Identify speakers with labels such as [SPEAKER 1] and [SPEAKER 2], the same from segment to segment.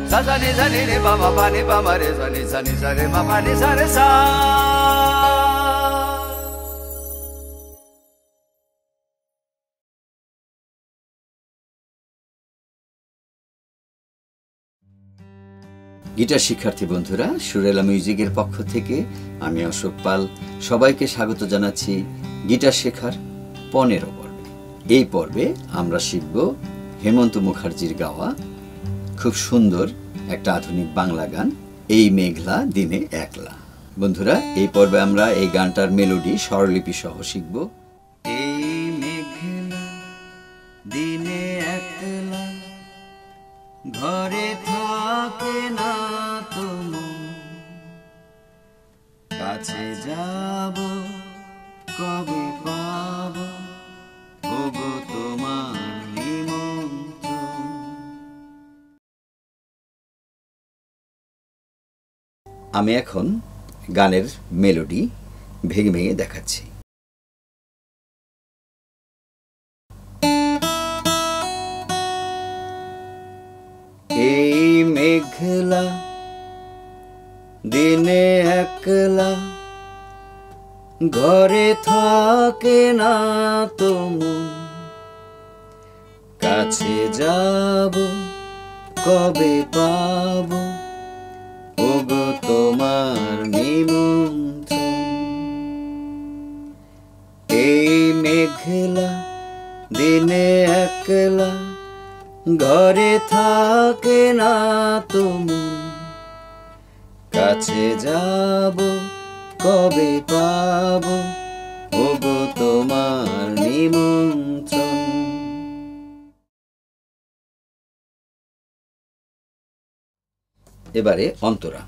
[SPEAKER 1] sa sa ni pa ma re sa ni sa re ma pa ni sa re sa guitar শিক্ষার্থী বন্ধুরা সুরেলা মিউজিকের পক্ষ থেকে আমি অশোক পাল সবাইকে স্বাগত জানাচ্ছি গিটার শেখার 15 পর্বে। এই পর্বে আমরা শিখব হেমন্ত মুখার্জির গাওয়া খুব সুন্দর একটা আধুনিক বাংলা গান এই মেঘলা দিনে একলা। বন্ধুরা এই পর্বে আমরা এই গানটার মেলোডি স্বরলিপি সহ শিখব। এই মেঘলা দিনে একলা ঘরে থাকে না কাছে যাব কবে পাব ওগো তোমার নিমন্ত্রণ। আমি এখন গানের মেলোডি ভেঙে ভেঙে দেখাচ্ছি। এই মেঘলা দিনে একলা ঘরে থাকে না তুমি কাছে যাব কবে পাব ওগো তোমার নিমন্ত্রণ। এই মেঘলা দিনে একলা ঘরে থাকে না তুমি কাছে যাব কবে পাব ওগো তোমার নিমন্ত্রণ। এবারে অন্তরা।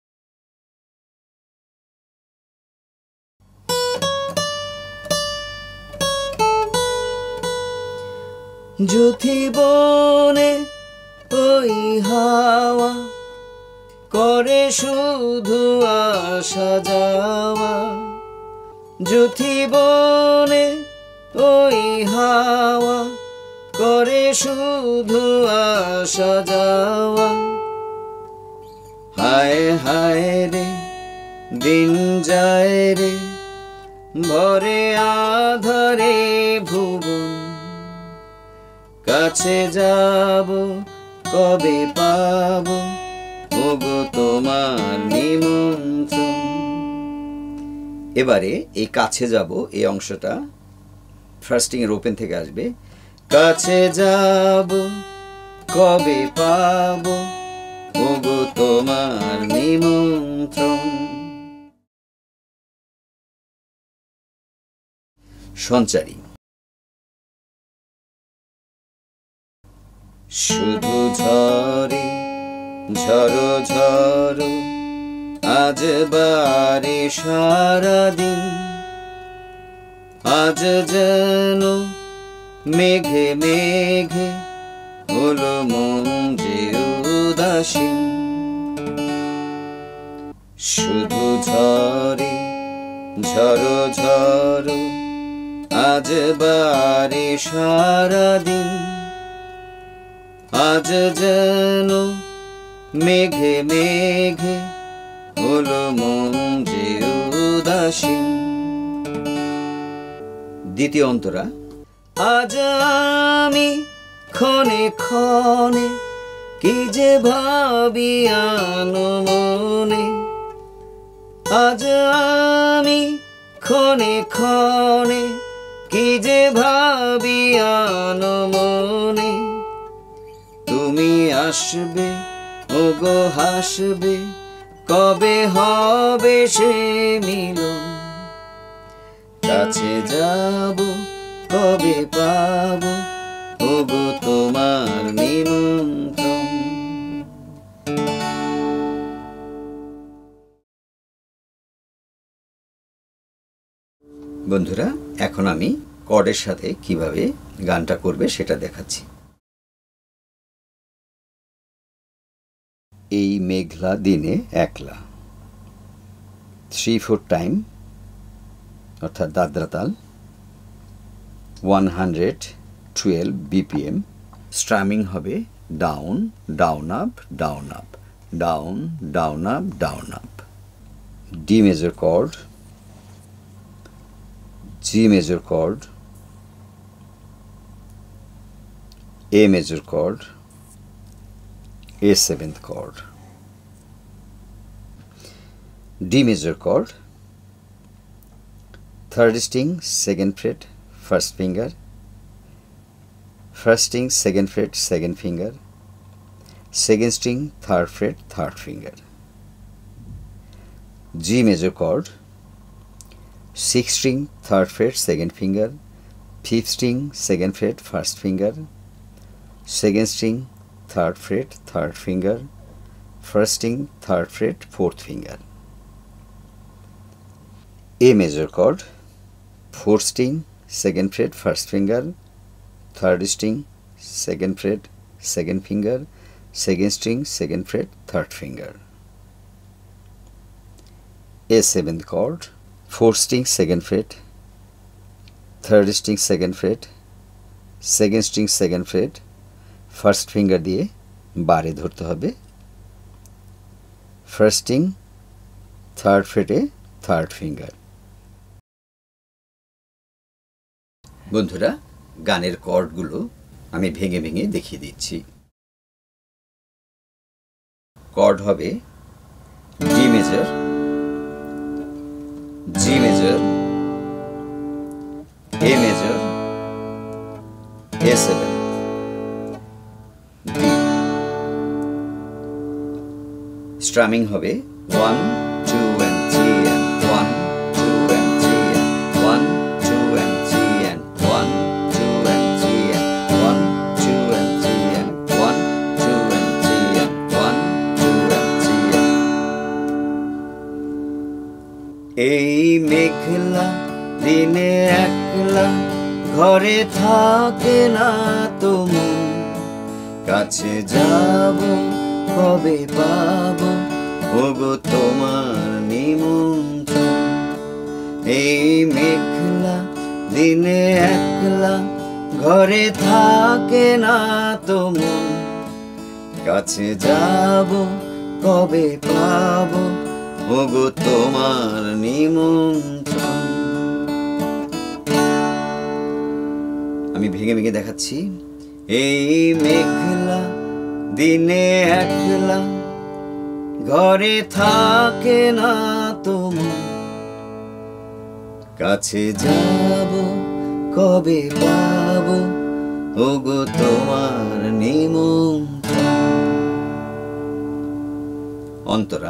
[SPEAKER 1] জ্যোতি বনে ওই হাওয়া করে শুধু আসা যাওয়া, জ্যোতি বনে ওই হাওয়া করে শুধু আসা যাওয়া। হায় হায় রে দিন যায় রে ভরে আধারে ভুবন কাছে যাব কবে পাব ওগো তোমার নিমন্ত্রণ। এবারে এই কাছে যাব এই অংশটা ফার্স্টিং এর ওপেন থেকে আসবে। কাছে যাব কবে পাব ওগো তোমার নিমন্ত্রণ। সঞ্চারী। শুধু ঝরে ঝরো ঝরো আজ বারে সারাদিন, আজ যেন মেঘে মেঘে হলো মন যে উদাসীন। শুধু ঝরে ঝরো ঝরো আজ বারে সারাদিন, আজ যেন মেঘে মেঘে হলো মন যে উদাসীন। দ্বিতীয় অন্তরা। আজ আমি ক্ষণে ক্ষণে কি যে ভাবি আনো মনে, আজ আমি ক্ষণে ক্ষণে কি যে ভাবি আনো মনে। তুমি আসবে ওগো হাসবে কবে হবে সে মিলন, কাছে যাব কবে পাব ওগো তোমার নিমন্ত্রণ। বন্ধুরা এখন আমি কর্ডের সাথে কিভাবে গানটা করবে সেটা দেখাচ্ছি। এই মেঘলা দিনে একলা 3/4 টাইম অর্থাৎ দাদরা তাল, 112 BPM, স্ট্রামিং হবে down, down, up, down, up, down, down, up, down, up. D major chord, G major chord, A major chord, A seventh chord. D major chord, third string, second fret, first finger, first string, second fret, second finger, second string, third fret, third finger. G major chord, sixth string, third fret, second finger, fifth string, second fret, first finger, second string, third fret, third finger, first string, third fret, fourth finger. A major chord, fourth string, second fret, first finger, third string, second fret, second finger, second string, second fret, third finger. A seventh chord, fourth string, second fret, third string, second fret, second string, second fret, first finger দিয়ে বারে ধরতে হবে, first string, third fret-এ third finger. বন্ধুরা, গানের কর্ডগুলো আমি ভেঙে ভেঙে দেখিয়ে দিচ্ছি। কর্ড হবে D major, G major, A major, A7, D। Strumming হবে 1, 2 and 3 and 1, 2 and 3 and 1, 2 and 3 and 1, 2 and 3 and 1, 2 and 3 and 1, 2 and 3 and 1, 2 and 3 and। এই মেঘলা দিনে একলা ঘরে থাকে না তো মন, কাছে যাব কবে পাবো ওগো তোমার নিমন্ত্রণ। এই মেঘলা দিনে একলা ঘরে থাকে না তো মন, কাছে যাব কবে পাবো ওগো তোমার নিমন্ত্রণ। আমি ভেঙে ভেঙে দেখাচ্ছি। এই মেঘলা দিনে একলা ঘরে থাকে না তো মন, কাছে যাব কবে পাবো ওগো তোমার নিমন্ত্রণ। অন্তরা,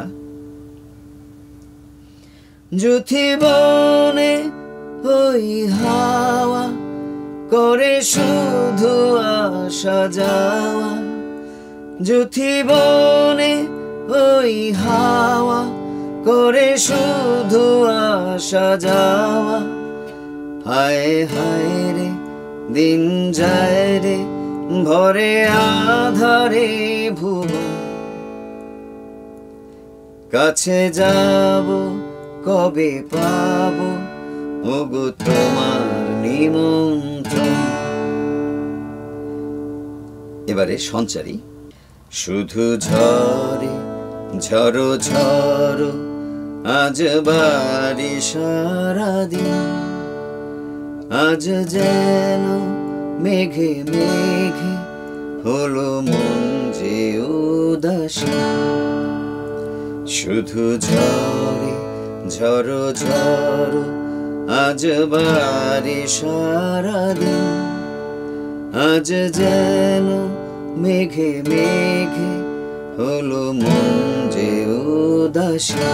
[SPEAKER 1] যুথি বনে ওই হাওয়া করে শুধু আসা যাওয়া, যুথি বনে ওই হাওয়া করে শুধু আসা যাওয়া। হায় হায় রে দিন যায় রে ভরে আধারে ভুবন, কাছে যাব কবে পাবো ওগো তোমার নিমন্ত্রণ। এবারে সঞ্চারী। শুধু ঝরে ঝরো ঝরো আজ বাড়ি সারাদিন, আজ যেন মেঘে মেঘে হলো মন যে উদাসী। শুধু ঝরে ঝরো ঝরো আজ বাড়ি সারাদিন, আজ যেন মেঘে মেঘে হলো মন যে উদাসী।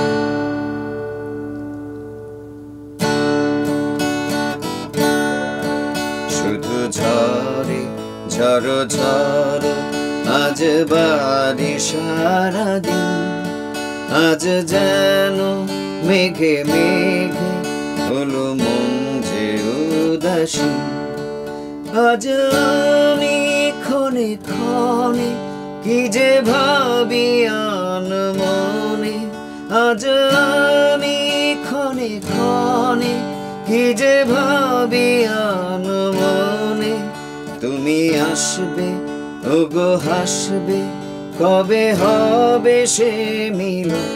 [SPEAKER 1] শুধু ঝরে ঝরো ঝরো আজ বাড়ি সারাদিন, আজ যেন মেঘে মেঘে হলো মন যে উদাসী। আজ আমি ক্ষণে ক্ষণে কি যে ভাবি আনমনে, আজ আমি ক্ষণে ক্ষণে কি যে ভাবি আনমনে। তুমি আসবে ওগো হাসবে কবে হবে সে মিলন,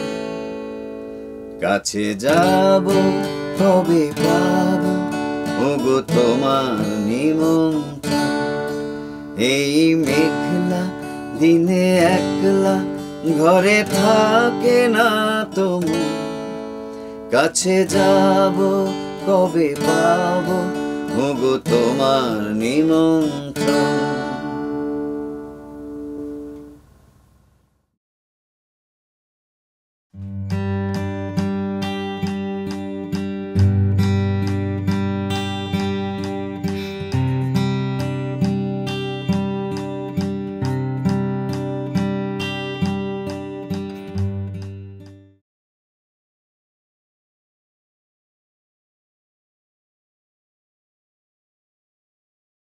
[SPEAKER 1] কাছে যাব কবে পাবো ওগো তোমার নিমন্ত্রণ। এই মেঘলা দিনে একলা ঘরে থাকে না তুমি, কাছে যাব কবে পাবো ওগো তোমার নিমন্ত্রণ।